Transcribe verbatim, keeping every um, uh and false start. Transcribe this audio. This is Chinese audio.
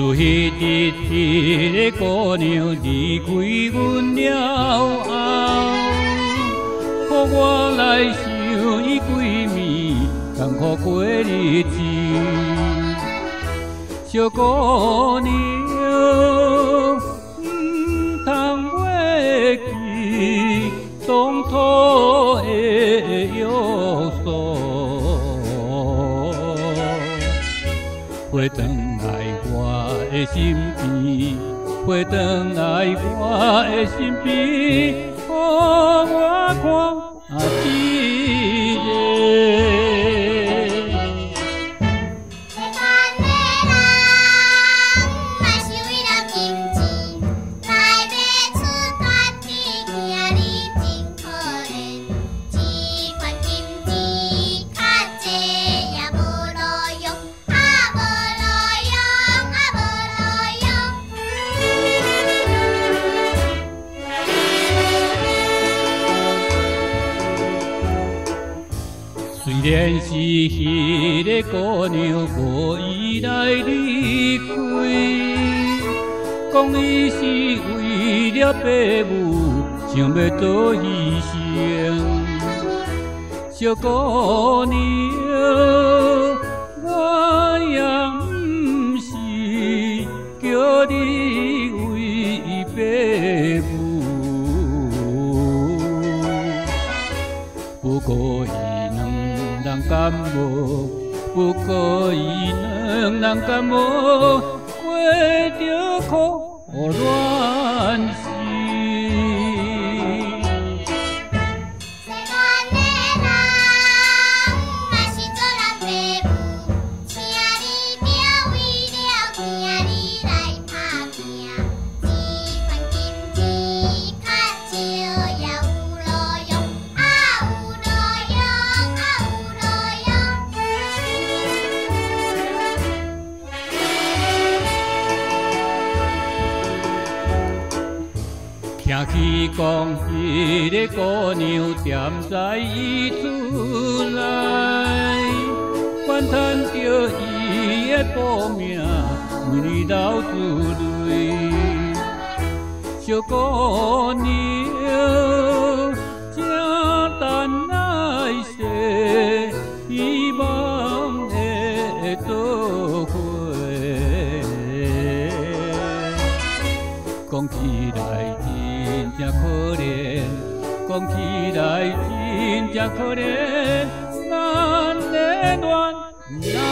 就迄日，迄个姑娘离开阮了后，予我来想伊几暝艰苦过日子。小姑娘，唔通忘记当初的约束。 回转来我的身边，回转来我的身边，予我看一个。虽然是迄个姑娘无意来离开，讲伊是为了爸母想要做牺牲。小姑娘，我也毋是叫你为爸母，不过伊。 人敢无？不过伊两人敢无过着苦恋时？ 听去讲，迄个姑娘踮在伊厝内，怨叹着伊的报命，每年流珠泪。小姑娘，正等来世，希望会倒回。讲起来。 真可怜，讲起来真正可怜，咱的恋。